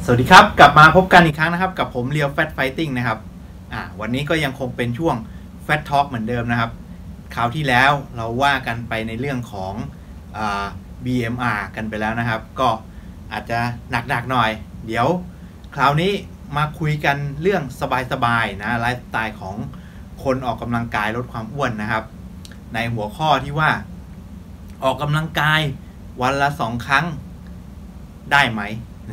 สวัสดีครับกลับมาพบกันอีกครั้งนะครับกับผมเรียวแฟตไฟติ้งนะครับวันนี้ก็ยังคงเป็นช่วงแฟตทอล์กเหมือนเดิมนะครับคราวที่แล้วเราว่ากันไปในเรื่องของBMR กันไปแล้วนะครับก็อาจจะหนักๆหน่อยเดี๋ยวคราวนี้มาคุยกันเรื่องสบายๆนะไลฟ์สไตล์ของคนออกกำลังกายลดความอ้วนนะครับในหัวข้อที่ว่าออกกำลังกายวันละ2 ครั้งได้ไหม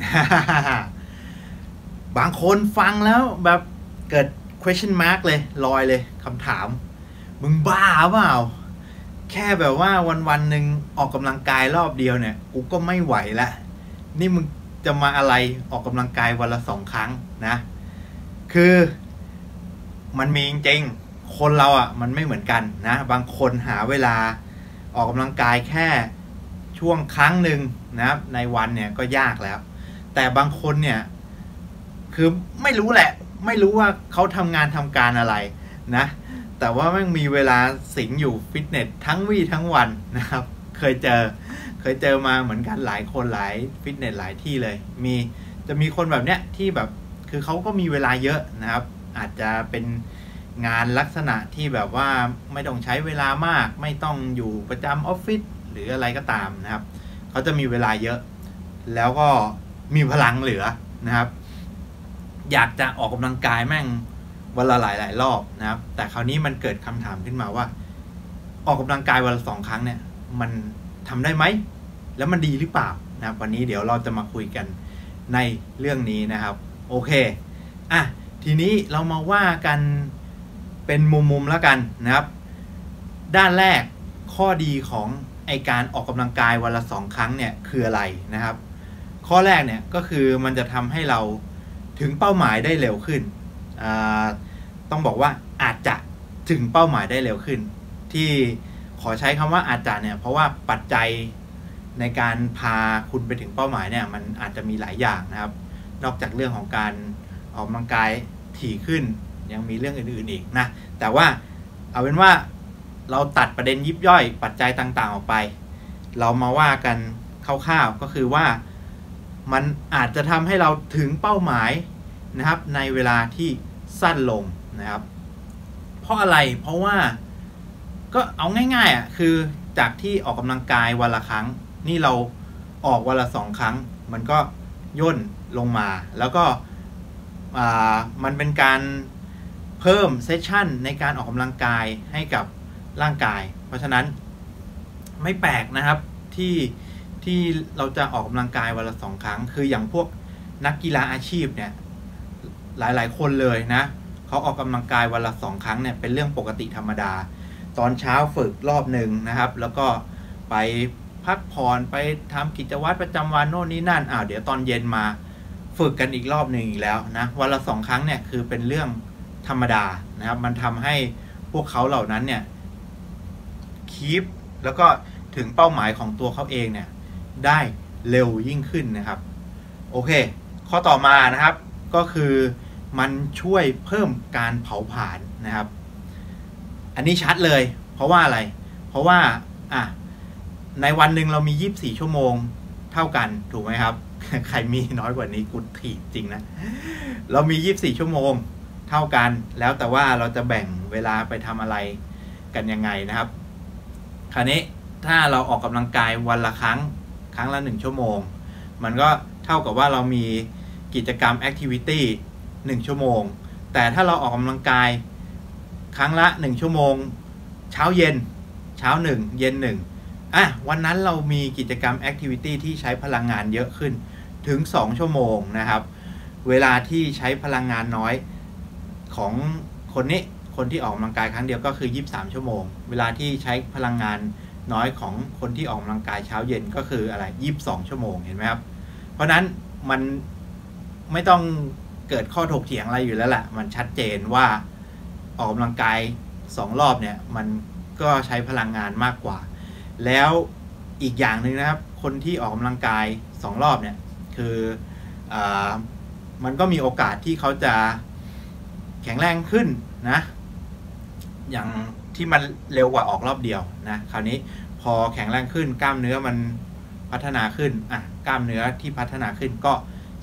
บางคนฟังแล้วแบบเกิด question mark เลยลอยเลยคำถามมึงบ้าเปล่าแค่แบบว่าวันหนึ่งออกกำลังกายรอบเดียวเนี่ยกูก็ไม่ไหวละนี่มึงจะมาอะไรออกกำลังกายวันละ2 ครั้งนะคือมันมีจริงๆคนเรามันไม่เหมือนกันนะบางคนหาเวลาออกกำลังกายแค่ช่วงครั้งหนึ่งนะครับในวันเนี่ยก็ยากแล้วแต่บางคนเนี่ยคือไม่รู้แหละไม่รู้ว่าเขาทำงานทำการอะไรนะแต่ว่ามันมีเวลาสิงอยู่ฟิตเนสทั้งวี่ทั้งวันนะครับเคยเจอมาเหมือนกันหลายคนหลายฟิตเนสหลายที่เลยจะมีคนแบบเนี้ยที่แบบคือเขาก็มีเวลาเยอะนะครับอาจจะเป็นงานลักษณะที่แบบว่าไม่ต้องใช้เวลามากไม่ต้องอยู่ประจำออฟฟิศหรืออะไรก็ตามนะครับเขาจะมีเวลาเยอะแล้วก็มีพลังเหลือนะครับอยากจะออกกำลังกายแม่งวันละหลายรอบนะครับแต่คราวนี้มันเกิดคำถามขึ้นมาว่าออกกำลังกายวันละ2 ครั้งเนี่ยมันทำได้ไหมแล้วมันดีหรือเปล่านะครับวันนี้เดี๋ยวเราจะมาคุยกันในเรื่องนี้นะครับโอเคทีนี้เรามาว่ากันเป็นมุมแล้วกันนะครับด้านแรกข้อดีของไอการออกกำลังกายวันละ2 ครั้งเนี่ยคืออะไรนะครับข้อแรกเนี่ยก็คือมันจะทำให้เราถึงเป้าหมายได้เร็วขึ้นต้องบอกว่าอาจจะถึงเป้าหมายได้เร็วขึ้นที่ขอใช้คำว่าอาจจะเนี่ยเพราะว่าปัจจัยในการพาคุณไปถึงเป้าหมายเนี่ยมันอาจจะมีหลายอย่างนะครับนอกจากเรื่องของการออกกำลังกายถี่ขึ้นยังมีเรื่องอื่นๆอีกนะแต่ว่าเอาเป็นว่าเราตัดประเด็นยิบย่อยปัจจัยต่างๆออกไปเรามาว่ากันคร่าวๆก็คือว่ามันอาจจะทำให้เราถึงเป้าหมายนะครับในเวลาที่สั้นลงนะครับเพราะอะไรเพราะว่าก็เอาง่ายๆคือจากที่ออกกำลังกายวันละครั้งนี่เราออกวันละ2 ครั้งมันก็ย่นลงมาแล้วก็มันเป็นการเพิ่มเซสชั่นในการออกกำลังกายให้กับร่างกายเพราะฉะนั้นไม่แปลกนะครับที่เราจะออกกำลังกายวันละ2 ครั้งคืออย่างพวกนักกีฬาอาชีพเนี่ยหลายๆคนเลยนะเขาออกกำลังกายวันละ2 ครั้งเนี่ยเป็นเรื่องปกติธรรมดาตอนเช้าฝึกรอบหนึ่งนะครับแล้วก็ไปพักผ่อนไปทำกิจวัตรประจำวันโน่นนี่นั่นเดี๋ยวตอนเย็นมาฝึกกันอีกรอบหนึ่งอีกแล้วนะวันละ2 ครั้งเนี่ยคือเป็นเรื่องธรรมดานะครับมันทำให้พวกเขาเหล่านั้นเนี่ยคีปแล้วก็ถึงเป้าหมายของตัวเขาเองเนี่ยได้เร็วยิ่งขึ้นนะครับโอเคข้อต่อมานะครับก็คือมันช่วยเพิ่มการเผาผลาญนะครับอันนี้ชัดเลยเพราะว่าอะไรเพราะว่าในวันหนึ่งเรามี24 ชั่วโมงเท่ากันถูกไหมครับ ใครมีน้อยกว่านี้กูถีบจริงนะเรามี24 ชั่วโมงเท่ากันแล้วแต่ว่าเราจะแบ่งเวลาไปทำอะไรกันยังไงนะครับคราวนี้ถ้าเราออกกำลังกายวันละครั้งละ 1 ชั่วโมงมันก็เท่ากับว่าเรามีกิจกรรมแอคทิวิตี้1 ชั่วโมงแต่ถ้าเราออกกำลังกายครั้งละ1 ชั่วโมงเช้าเย็นเช้า1เย็น1วันนั้นเรามีกิจกรรมแอคทิวิตี้ที่ใช้พลังงานเยอะขึ้นถึง2 ชั่วโมงนะครับเวลาที่ใช้พลังงานน้อยของคนที่ออกกำลังกายครั้งเดียวก็คือ23 ชั่วโมงเวลาที่ใช้พลังงานน้อยของคนที่ออกกำลังกายเช้าเย็นก็คืออะไร22 ชั่วโมงเห็นไหมครับเพราะนั้นมันไม่ต้องเกิดข้อถกเถียงอะไรอยู่แล้วแหละมันชัดเจนว่าออกกำลังกาย2 รอบเนี่ยมันก็ใช้พลังงานมากกว่าแล้วอีกอย่างหนึ่งนะครับคนที่ออกกำลังกาย2 รอบเนี่ยคือมันก็มีโอกาสที่เขาจะแข็งแรงขึ้นนะอย่างที่มันเร็วกว่าออกรอบเดียวนะคราวนี้พอแข็งแรงขึ้นกล้ามเนื้อมันพัฒนาขึ้นกล้ามเนื้อที่พัฒนาขึ้นก็ใ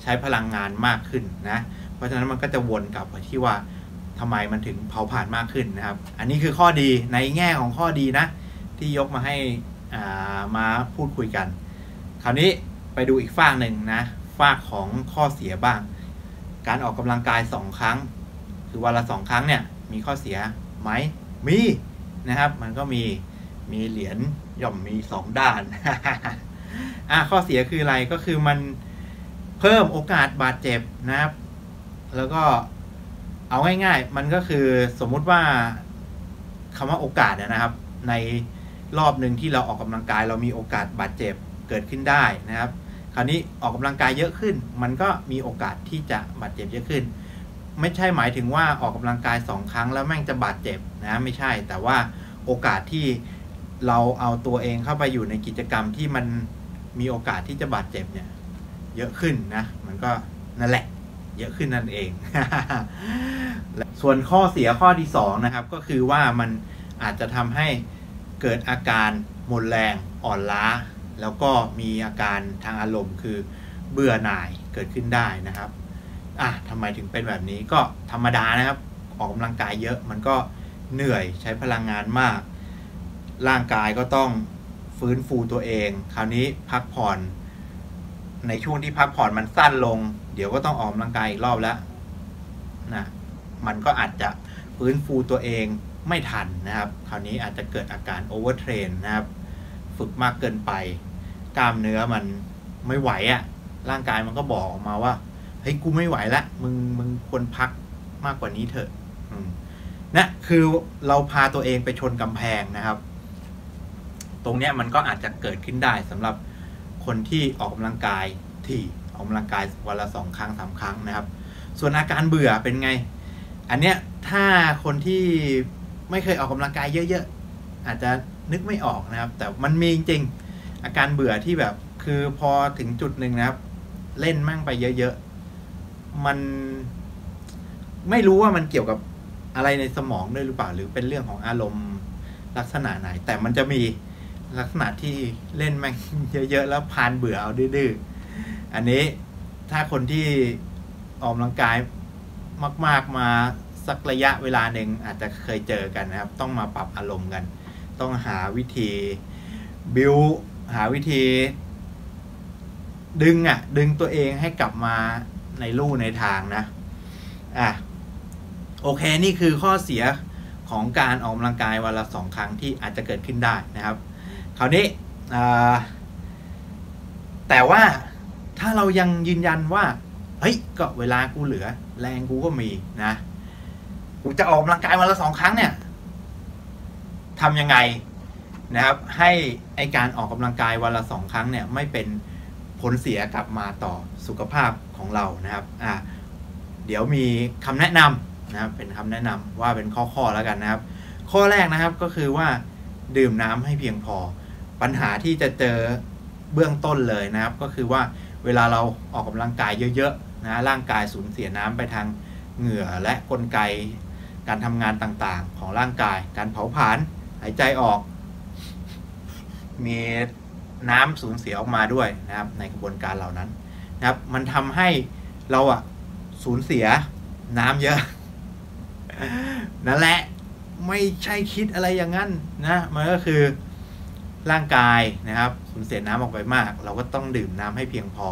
ช้พลังงานมากขึ้นนะเพราะฉะนั้นมันก็จะวนกลับไปที่ว่าทำไมมันถึงเผาผลาญมากขึ้นนะครับอันนี้คือข้อดีในแง่ของข้อดีนะที่ยกมาให้มาพูดคุยกันคราวนี้ไปดูอีกฝั่งหนึ่งนะฝั่งของข้อเสียบ้างการออกกำลังกาย2 ครั้งคือวันละ2 ครั้งเนี่ยมีข้อเสียไหมมีนะครับมันก็มีเหรียญย่อมมี2 ด้าน ข้อเสียคืออะไรก็คือมันเพิ่มโอกาสบาดเจ็บนะครับแล้วก็เอาง่ายๆมันก็คือสมมุติว่าคำว่าโอกาสนะครับในรอบหนึ่งที่เราออกกำลังกายเรามีโอกาสบาดเจ็บเกิดขึ้นได้นะครับคราวนี้ออกกำลังกายเยอะขึ้นมันก็มีโอกาสที่จะบาดเจ็บเยอะขึ้นไม่ใช่หมายถึงว่าออกกำลังกาย2 ครั้งแล้วแม่งจะบาดเจ็บนะไม่ใช่แต่ว่าโอกาสที่เราเอาตัวเองเข้าไปอยู่ในกิจกรรมที่มันมีโอกาสที่จะบาดเจ็บเนี่ยเยอะขึ้นนะมันก็นั่นแหละเยอะขึ้นนั่นเอง ส่วนข้อเสียข้อที่2นะครับก็คือว่ามันอาจจะทำให้เกิดอาการหมดแรงอ่อนล้าแล้วก็มีอาการทางอารมณ์คือเบื่อหน่ายเกิดขึ้นได้นะครับทำไมถึงเป็นแบบนี้ก็ธรรมดานะครับออกกำลังกายเยอะมันก็เหนื่อยใช้พลังงานมากร่างกายก็ต้องฟื้นฟูตัวเองคราวนี้พักผ่อนในช่วงที่พักผ่อนมันสั้นลงเดี๋ยวก็ต้องออกกำลังกายอีกรอบแล้วนะมันก็อาจจะฟื้นฟูตัวเองไม่ทันนะครับคราวนี้อาจจะเกิดอาการโอเวอร์เทรนนะครับฝึกมากเกินไปกล้ามเนื้อมันไม่ไหวร่างกายมันก็บอกออกมาว่าเฮ้ยกูไม่ไหวละมึงควรพักมากกว่านี้เถอะนะคือเราพาตัวเองไปชนกำแพงนะครับตรงเนี้ยมันก็อาจจะเกิดขึ้นได้สำหรับคนที่ออกกำลังกายที่ออกกำลังกายวันละ2 ครั้ง 3 ครั้งนะครับส่วนอาการเบื่อเป็นไงอันเนี้ยถ้าคนที่ไม่เคยออกกำลังกายเยอะๆอาจจะนึกไม่ออกนะครับแต่มันมีจริงๆอาการเบื่อที่แบบคือพอถึงจุดหนึ่งนะครับเล่นมั่งไปเยอะๆมันไม่รู้ว่ามันเกี่ยวกับอะไรในสมองด้วยหรือเปล่าหรือเป็นเรื่องของอารมณ์ลักษณะไหนแต่มันจะมีลักษณะที่เล่นมั่งเยอะๆแล้วพานเบื่อเอาดื้อๆอันนี้ถ้าคนที่ออกกำลังกายมากๆมาสักระยะเวลาหนึ่งอาจจะเคยเจอกันนะครับต้องมาปรับอารมณ์กันต้องหาวิธีบิวหาวิธีดึงตัวเองให้กลับมาในลู่ในทางนะโอเคนี่คือข้อเสียของการออกกำลังกายวันละ2 ครั้งที่อาจจะเกิดขึ้นได้นะครับคราวนี้แต่ว่าถ้าเรายังยืนยันว่าเฮ้ยก็เวลากูเหลือแรงกูก็มีนะกูจะออกกำลังกายวันละ2 ครั้งเนี่ยทำยังไงนะครับให้ไอการออกกำลังกายวันละ2 ครั้งเนี่ยไม่เป็นผลเสียกลับมาต่อสุขภาพของเรานะครับเดี๋ยวมีคำแนะนำนะครับเป็นคำแนะนำว่าเป็นข้อแล้วกันนะครับข้อแรกนะครับก็คือว่าดื่มน้ำให้เพียงพอปัญหาที่จะเจอเบื้องต้นเลยนะครับก็คือว่าเวลาเราออกกำลังกายเยอะๆนะร่างกายสูญเสียน้ำไปทางเหงื่อและกลไกการทำงานต่างๆของร่างกายการเผาผลาญหายใจออกมีน้ำสูญเสียออกมาด้วยนะครับในกระบวนการเหล่านั้นนะครับมันทำให้เราสูญเสียน้ำเยอะนั่นแหละไม่ใช่คิดอะไรอย่างนั้นนะมันก็คือร่างกายนะครับสูญเสียน้ำออกไปมากเราก็ต้องดื่มน้ำให้เพียงพอ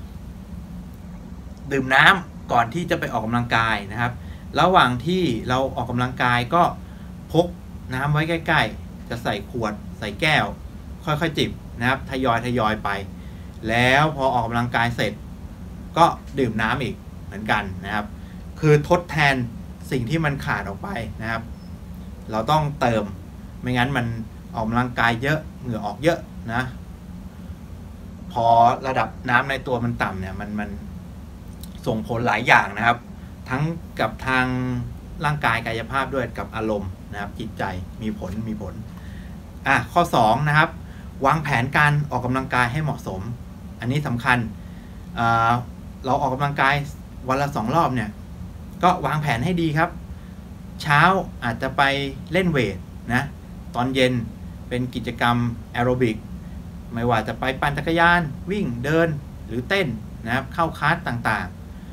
ดื่มน้ำก่อนที่จะไปออกกำลังกายนะครับระหว่างที่เราออกกำลังกายก็พกน้ำไว้ใกล้ๆจะใส่ขวดใส่แก้วค่อยๆจิบนะครับทยอยไปแล้วพอออกกำลังกายเสร็จก็ดื่มน้ำอีกเหมือนกันนะครับคือทดแทนสิ่งที่มันขาดออกไปนะครับเราต้องเติมไม่งั้นมันออกกำลังกายเยอะเหงื่อออกเยอะนะพอระดับน้ำในตัวมันต่ำเนี่ยมันส่งผลหลายอย่างนะครับทั้งกับทางร่างกายกายภาพด้วยกับอารมณ์นะครับจิตใจมีผลข้อ2นะครับวางแผนการออกกำลังกายให้เหมาะสมอันนี้สำคัญเราออกกำลังกายวันละ2 รอบเนี่ยก็วางแผนให้ดีครับเช้าอาจจะไปเล่นเวทนะตอนเย็นเป็นกิจกรรมแอโรบิกไม่ว่าจะไปปั่นจักรยานวิ่งเดินหรือเต้นนะครับเข้าคลาสต่าง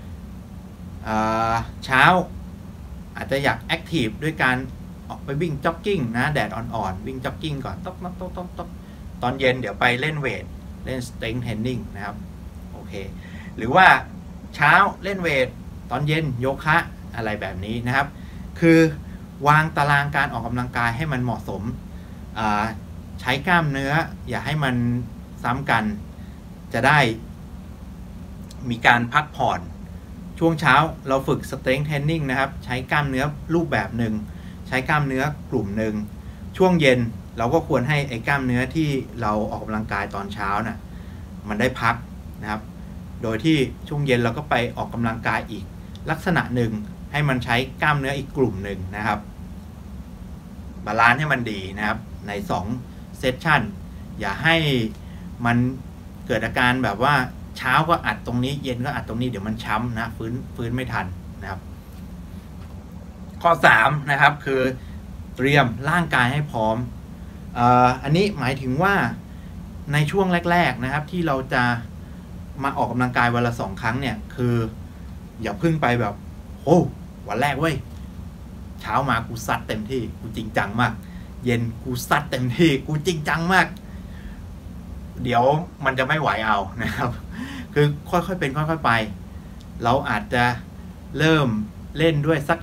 ๆเช้าอาจจะอยากแอคทีฟด้วยการออกไปวิ่งจ็อกกิ้งนะแดดอ่อนๆวิ่งจ็อกกิ้งก่อนต๊อกตอนเย็นเดี๋ยวไปเล่นเวทเล่น strength training นะครับโอเคหรือว่าเช้าเล่นเวทตอนเย็นโยคะอะไรแบบนี้นะครับคือวางตารางการออกกำลังกายให้มันเหมาะสมใช้กล้ามเนื้ออย่าให้มันซ้ำกันจะได้มีการพักผ่อนช่วงเช้าเราฝึก strength training นะครับใช้กล้ามเนื้อรูปแบบหนึ่งใช้กล้ามเนื้อกลุ่มหนึ่งช่วงเย็นเราก็ควรให้ไอ้กล้ามเนื้อที่เราออกกำลังกายตอนเช้าน่ะมันได้พักนะครับโดยที่ช่วงเย็นเราก็ไปออกกำลังกายอีกลักษณะหนึ่งให้มันใช้กล้ามเนื้ออีกกลุ่มหนึ่งนะครับบาลานซ์ให้มันดีนะครับใน2เซสชั่นอย่าให้มันเกิดอาการแบบว่าเช้าก็อัดตรงนี้เย็นก็อัดตรงนี้เดี๋ยวมันช้ำนะฟื้นไม่ทันนะครับข้อ3นะครับคือเตรียมร่างกายให้พร้อมอันนี้หมายถึงว่าในช่วงแรกๆนะครับที่เราจะมาออกกำลังกายวันละ2 ครั้งเนี่ยคืออย่าพึ่งไปแบบโอ้วันแรกเว้ยเช้ามากูซัดเต็มที่กูจริงจังมากเย็นกูซัดเต็มที่กูจริงจังมากเดี๋ยวมันจะไม่ไหวเอานะครับคือค่อยๆเป็นค่อยๆไปเราอาจจะเริ่มเล่นด้วยสัก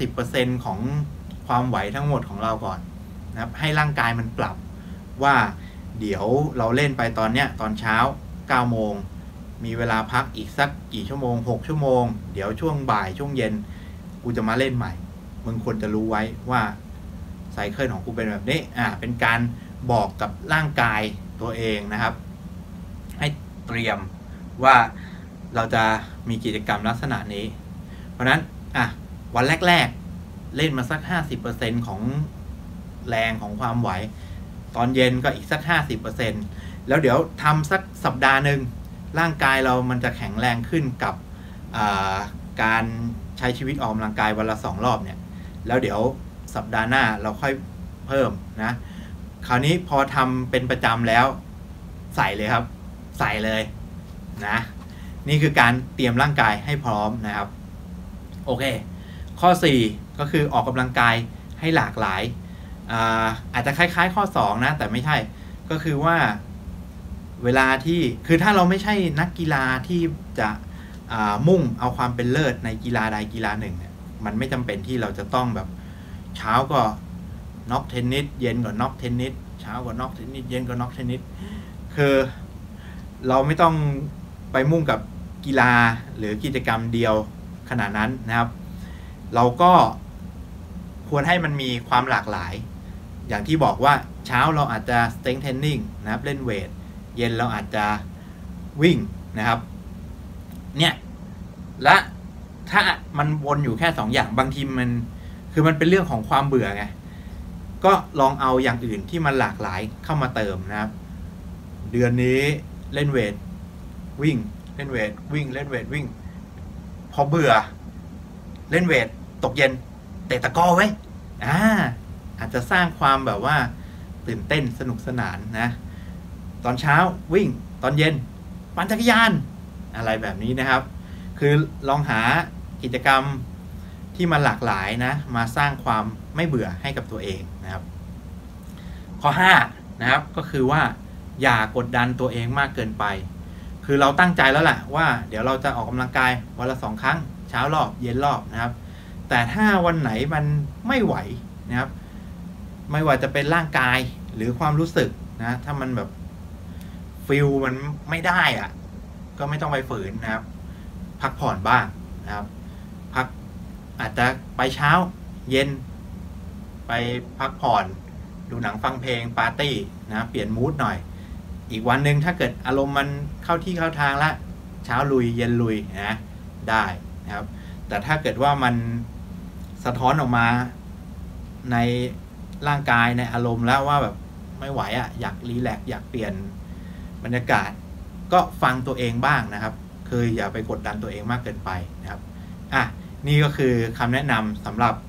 50% ของความไหวทั้งหมดของเราก่อนนะครับให้ร่างกายมันปรับว่าเดี๋ยวเราเล่นไปตอนเนี้ยตอนเช้า9 โมงมีเวลาพักอีกสักกี่ชั่วโมง6 ชั่วโมงเดี๋ยวช่วงบ่ายช่วงเย็นกูจะมาเล่นใหม่มึงควรจะรู้ไว้ว่าไซเคิลของกูเป็นแบบนี้เป็นการบอกกับร่างกายตัวเองนะครับให้เตรียมว่าเราจะมีกิจกรรมลักษณะนี้เพราะนั้นวันแรกๆเล่นมาสัก 50% ของแรงของความไหวตอนเย็นก็อีกสัก 50% แล้วเดี๋ยวทำสักสัปดาห์หนึ่งร่างกายเรามันจะแข็งแรงขึ้นกับการใช้ชีวิตออกกำลังกายวันละ2 รอบเนี่ยแล้วเดี๋ยวสัปดาห์หน้าเราค่อยเพิ่มนะคราวนี้พอทำเป็นประจำแล้วใส่เลยครับใส่เลยนะนี่คือการเตรียมร่างกายให้พร้อมนะครับโอเคข้อ4ก็คือออกกำลังกายให้หลากหลายอาจจะคล้ายๆข้อ2นะแต่ไม่ใช่ก็คือว่าเวลาที่คือถ้าเราไม่ใช่นักกีฬาที่จะมุ่งเอาความเป็นเลิศในกีฬาใดกีฬาหนึ่งเนี่ยมันไม่จำเป็นที่เราจะต้องแบบเช้าก็น็อกเทนนิสเย็นก็น็อกเทนนิสเช้าก็น็อกเทนนิสเย็นก็น็อกเทนนิสคือเราไม่ต้องไปมุ่งกับกีฬาหรือกิจกรรมเดียวขนาดนั้นนะครับเราก็ควรให้มันมีความหลากหลายอย่างที่บอกว่าเช้าเราอาจจะ strength training นะครับเล่นเวทเย็นเราอาจจะวิ่งนะครับเนี่ยและถ้ามันวนอยู่แค่2 อย่างบางทีมันคือมันเป็นเรื่องของความเบื่อไงก็ลองเอาอย่างอื่นที่มันหลากหลายเข้ามาเติมนะครับเดือนนี้เล่นเวทวิ่งเล่นเวทวิ่งเล่นเวทวิ่งพอเบื่อเล่นเวทตกเย็นเตะตะกร้อไว้อาจจะสร้างความแบบว่าตื่นเต้นสนุกสนานนะตอนเช้าวิ่งตอนเย็นปั่นจักรยานอะไรแบบนี้นะครับคือลองหากิจกรรมที่มันหลากหลายนะมาสร้างความไม่เบื่อให้กับตัวเองนะครับข้อ5นะครับก็คือว่าอย่ากดดันตัวเองมากเกินไปคือเราตั้งใจแล้วแหละว่าเดี๋ยวเราจะออกกำลังกายวันละ2 ครั้งเช้ารอบเย็นรอบนะครับแต่ถ้าวันไหนมันไม่ไหวนะครับไม่ว่าจะเป็นร่างกายหรือความรู้สึกนะถ้ามันแบบฟิลมันไม่ได้ก็ไม่ต้องไปฝืนนะครับพักผ่อนบ้างนะครับพักอาจจะไปเช้าเย็นไปพักผ่อนดูหนังฟังเพลงปาร์ตี้นะเปลี่ยนมูดหน่อยอีกวันหนึ่งถ้าเกิดอารมณ์มันเข้าที่เข้าทางละเช้าลุยเย็นลุยนะได้นะครับแต่ถ้าเกิดว่ามันสะท้อนออกมาในร่างกายในอารมณ์แล้วว่าแบบไม่ไหวอยากรีแลกซ์อยากเปลี่ยนบรรยากาศก็ฟังตัวเองบ้างนะครับคืออย่าไปกดดันตัวเองมากเกินไปนะครับนี่ก็คือคำแนะนำสำหรับ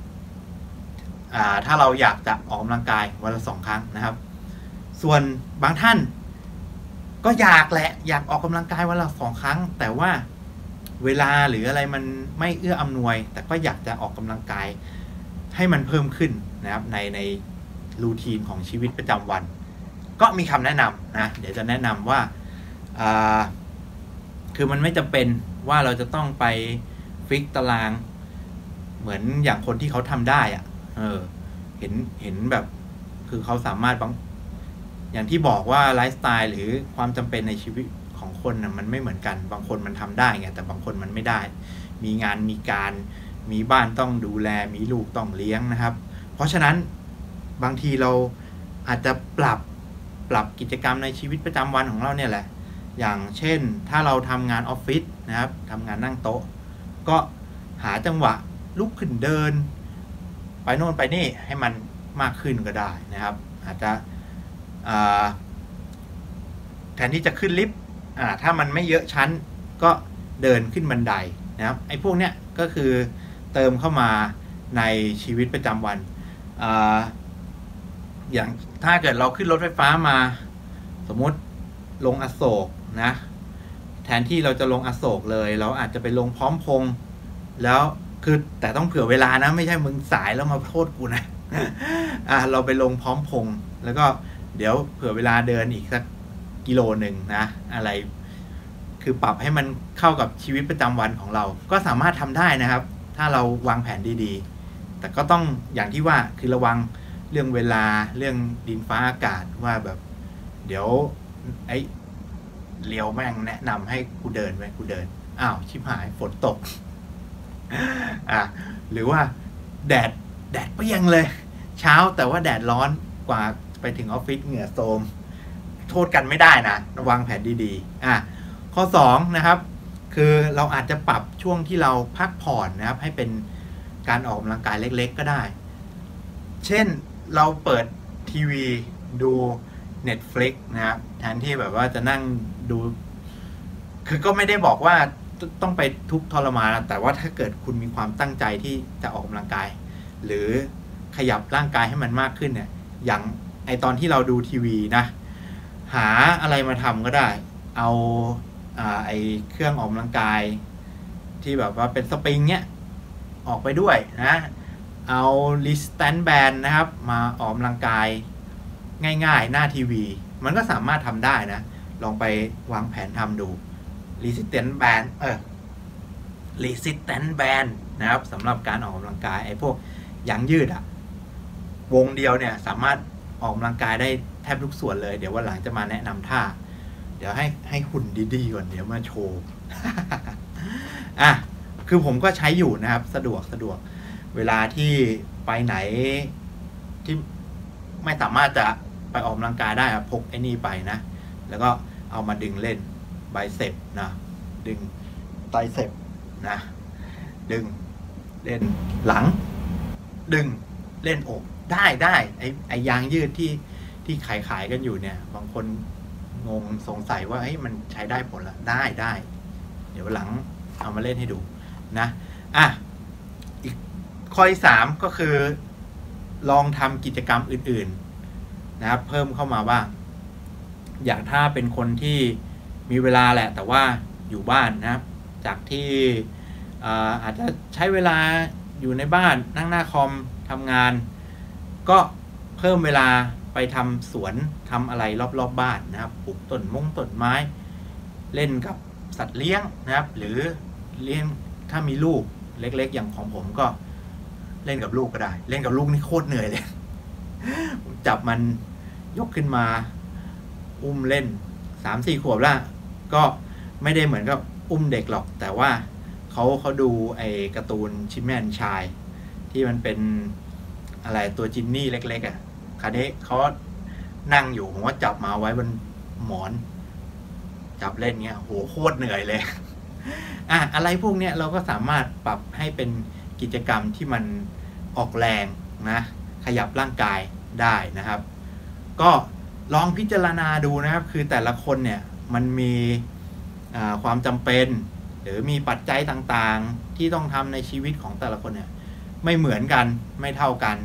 ถ้าเราอยากจะออกกำลังกายวันละ2 ครั้งนะครับส่วนบางท่านก็อยากแหละอยากออกกำลังกายวันละ2 ครั้งแต่ว่าเวลาหรืออะไรมันไม่เอื้ออำนวย แต่ก็อยากจะออกกำลังกายให้มันเพิ่มขึ้นนะครับในรูทีนของชีวิตประจำวันก็มีคำแนะนำนะเดี๋ยวจะแนะนำว่าคือมันไม่จำเป็นว่าเราจะต้องไปฟิกตารางเหมือนอย่างคนที่เขาทำได้อะเห็นแบบคือเขาสามารถอย่างที่บอกว่าไลฟ์สไตล์หรือความจำเป็นในชีวิตของคนนะมันไม่เหมือนกันบางคนมันทำได้ไงแต่บางคนมันไม่ได้มีงานมีการมีบ้านต้องดูแลมีลูกต้องเลี้ยงนะครับเพราะฉะนั้นบางทีเราอาจจะปรับกิจกรรมในชีวิตประจำวันของเราเนี่ยแหละอย่างเช่นถ้าเราทำงานออฟฟิศนะครับทำงานนั่งโต๊ะก็หาจังหวะลุกขึ้นเดินไปโน่นไปนี่ให้มันมากขึ้นก็ได้นะครับอาจจะแทนที่จะขึ้นลิฟต์ถ้ามันไม่เยอะชั้นก็เดินขึ้นบันไดนะครับไอ้พวกเนี้ยก็คือเติมเข้ามาในชีวิตประจำวันอย่างถ้าเกิดเราขึ้นรถไฟฟ้ามาสมมุติลงอโศกนะแทนที่เราจะลงอโศกเลยเราอาจจะไปลงพร้อมพงษ์แล้วคือแต่ต้องเผื่อเวลานะไม่ใช่มึงสายแล้วมาโทษกูนะ เราไปลงพร้อมพงษ์แล้วก็เดี๋ยวเผื่อเวลาเดินอีกสักกิโลหนึ่งนะอะไรคือปรับให้มันเข้ากับชีวิตประจำวันของเราก็สามารถทำได้นะครับถ้าเราวางแผนดีๆแต่ก็ต้องอย่างที่ว่าคือระวังเรื่องเวลาเรื่องดินฟ้าอากาศว่าแบบเดี๋ยวไอ้เลี้ยวแม่งแนะนำให้กูเดินไปกูเดินอ้าวชิบหายฝนตก หรือว่าแดดเปรี้ยงเลยเช้าแต่ว่าแดดร้อนกว่าไปถึงออฟฟิศเหงื่อโทมโทษกันไม่ได้นะวางแผนดีๆข้อ2นะครับคือเราอาจจะปรับช่วงที่เราพักผ่อนนะครับให้เป็นการออกกำลังกายเล็กๆก็ได้เช่นเราเปิดทีวีดู Netflix นะครับแทนที่แบบว่าจะนั่งดูคือก็ไม่ได้บอกว่าต้องไปทุกทรมานแต่ว่าถ้าเกิดคุณมีความตั้งใจที่จะออกกำลังกายหรือขยับร่างกายให้มันมากขึ้นเนี่ยอย่างไอตอนที่เราดูทีวีนะหาอะไรมาทำก็ได้เอาไอเครื่องออกกำลังกายที่แบบว่าเป็นสปริงเนี่ยออกไปด้วยนะเอาลิสแตนแบนนะครับมาออกกำลังกายง่ายๆหน้าทีวีมันก็สามารถทำได้นะลองไปวางแผนทำดูresistance band resistance band นะครับสำหรับการออกกำลังกายไอ้พวกยางยืดวงเดียวเนี่ยสามารถออกกำลังกายได้แทบทุกส่วนเลยเดี๋ยววันหลังจะมาแนะนำท่าเดี๋ยวให้หุ่นดีๆก่อนเดี๋ยวมาโชว์ คือผมก็ใช้อยู่นะครับสะดวกเวลาที่ไปไหนที่ไม่สามารถจะไปออกกำลังกายได้พกไอ้นี่ไปนะแล้วก็เอามาดึงเล่นไบเซปนะดึงไตรเซปนะดึงเล่นหลังดึงเล่นอกได้ไอยางยืดที่ขายกันอยู่เนี่ยบางคนงงสงสัยว่ามันใช้ได้ผลละได้เดี๋ยวหลังเอามาเล่นให้ดูนะอีกข้อที่3ก็คือลองทำกิจกรรมอื่นๆนะครับเพิ่มเข้ามาบ้างอย่างถ้าเป็นคนที่มีเวลาแหละแต่ว่าอยู่บ้านนะครับจากที่อาจจะใช้เวลาอยู่ในบ้านนั่งหน้าคอมทำงานก็เพิ่มเวลาไปทำสวนทำอะไรรอบๆบ้านนะครับปลูกต้นไม้เล่นกับสัตว์เลี้ยงนะครับหรือเลี้ยงถ้ามีลูกเล็กๆอย่างของผมก็เล่นกับลูกก็ได้เล่นกับลูกนี่โคตรเหนื่อยเลย ผมจับมันยกขึ้นมาอุ้มเล่น 3-4 ขวบแล้วก็ไม่ได้เหมือนกับอุ้มเด็กหรอกแต่ว่าเขาดูไอ้การ์ตูนชิแมนชายที่มันเป็นอะไรตัวจินนี่เล็กๆคราวนี้เขานั่งอยู่ผมก็จับมาไว้บนหมอนจับเล่นเงี้ยโหโคตรเหนื่อยเลย อะไรพวกเนี้ยเราก็สามารถปรับให้เป็นกิจกรรมที่มันออกแรงนะขยับร่างกายได้นะครับก็ลองพิจารณาดูนะครับคือแต่ละคนเนี่ยมันมีความจำเป็นหรือมีปัจจัยต่างๆที่ต้องทำในชีวิตของแต่ละคนเนี่ยไม่เหมือนกันไม่เท่ากัน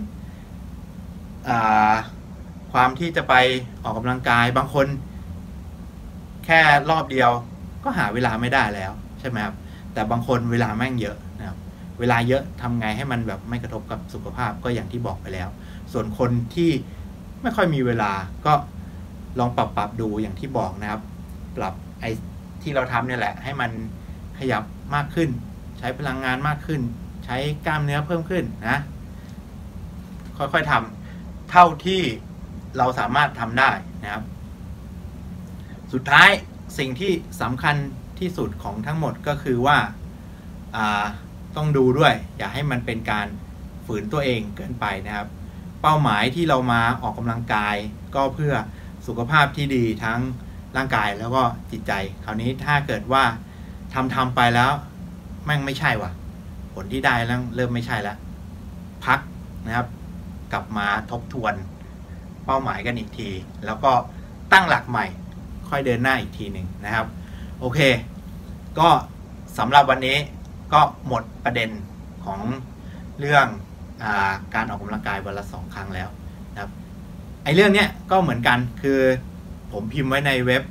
ความที่จะไปออกกำลังกายบางคนแค่รอบเดียวก็หาเวลาไม่ได้แล้วใช่ไหมครับแต่บางคนเวลาแม่งเยอะนะครับเวลาเยอะทำไงให้มันแบบไม่กระทบกับสุขภาพก็อย่างที่บอกไปแล้วส่วนคนที่ไม่ค่อยมีเวลาก็ลองปรับดูอย่างที่บอกนะครับปรับไอ้ที่เราทำเนี่ยแหละให้มันขยับมากขึ้นใช้พลังงานมากขึ้นใช้กล้ามเนื้อเพิ่มขึ้นนะค่อยๆทำเท่าที่เราสามารถทำได้นะครับสุดท้ายสิ่งที่สำคัญที่สุดของทั้งหมดก็คือว่าต้องดูด้วยอย่าให้มันเป็นการฝืนตัวเองเกินไปนะครับเป้าหมายที่เรามาออกกำลังกายก็เพื่อสุขภาพที่ดีทั้งร่างกายแล้วก็จิตใจคราวนี้ถ้าเกิดว่าทำไปแล้วแม่งไม่ใช่ว่ะผลที่ได้แล้วเริ่มไม่ใช่แล้วพักนะครับกลับมาทบทวนเป้าหมายกันอีกทีแล้วก็ตั้งหลักใหม่ค่อยเดินหน้าอีกทีหนึ่งนะครับโอเคก็สำหรับวันนี้ก็หมดประเด็นของเรื่องการออกกำลังกายวันละ2 ครั้งแล้วนะครับไอ้เรื่องเนี้ยก็เหมือนกันคือผมพิมพ์ไว้ในเว็บ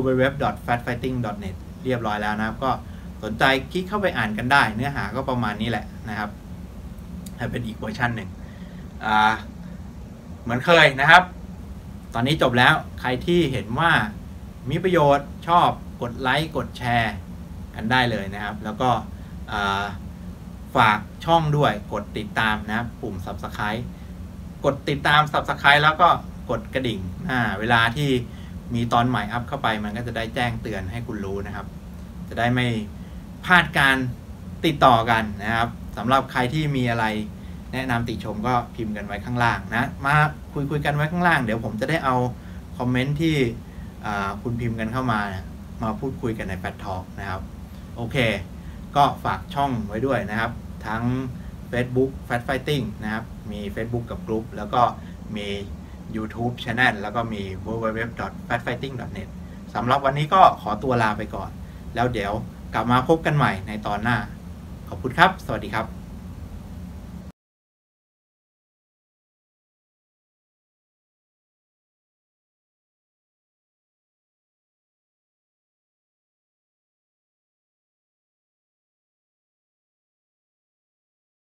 www.fatfighting.net เรียบร้อยแล้วนะครับก็สนใจคลิกเข้าไปอ่านกันได้เนื้อหาก็ประมาณนี้แหละนะครับให้เป็นอีกเวอร์ชันหนึ่งเหมือนเคยนะครับตอนนี้จบแล้วใครที่เห็นว่ามีประโยชน์ชอบกดไลค์กดแชร์กันได้เลยนะครับแล้วก็ฝากช่องด้วยกดติดตามนะครับปุ่ม Subscribe กดติดตาม Subscribe แล้วก็กดกระดิ่งเวลาที่มีตอนใหม่อัพเข้าไปมันก็จะได้แจ้งเตือนให้คุณรู้นะครับจะได้ไม่พลาดการติดต่อกันนะครับสำหรับใครที่มีอะไรแนะนำติชมก็พิมพ์กันไว้ข้างล่างนะมาคุยกันไว้ข้างล่างเดี๋ยวผมจะได้เอาคอมเมนต์ที่คุณพิมพ์กันเข้ามามาพูดคุยกันในFat Talkนะครับโอเคก็ฝากช่องไว้ด้วยนะครับทั้ง Facebook Fat Fighting นะครับมี Facebook กับกลุ่มแล้วก็มี YouTube Channel แล้วก็มี www.fatfighting.net สำหรับวันนี้ก็ขอตัวลาไปก่อนแล้วเดี๋ยวกลับมาพบกันใหม่ในตอนหน้าขอบคุณครับสวัสดีครับ